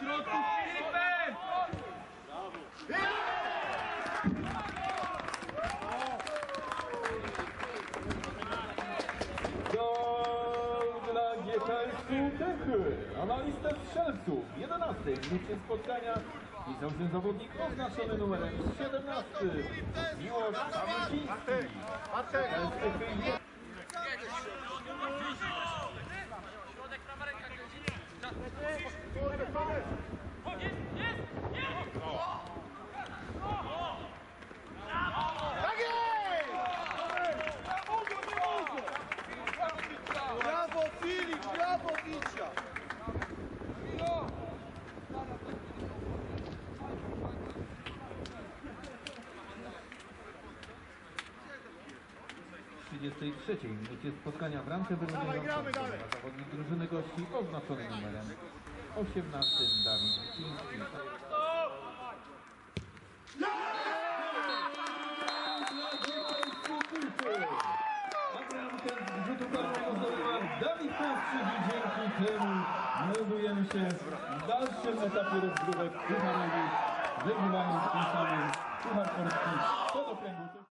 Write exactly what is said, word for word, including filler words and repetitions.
środku z Filipem! Gol dla G K S-u Tychy. Analista strzelców. w jedenastej minucie spotkania pisał się zawodnik oznaczony numerem siedemnastym. Miłosz Kamyciński. Środek, prawa ręka, jest, jest, jest! Tak jest! Brawo Filip, brawo bicia! W trzydziestej trzeciej minucie spotkania w ramce wyrównania zawodnik drużyny gości oznaczony numerem osiemnastym Dawid Wiciński. A bramkę z rzutu karnego zdobywa Dawid Kowczyk i dzięki temu meldujemy się w dalszym etapie rozgrywek pucharowych, wygrywając tym samym Puchar Polski pod okręgu.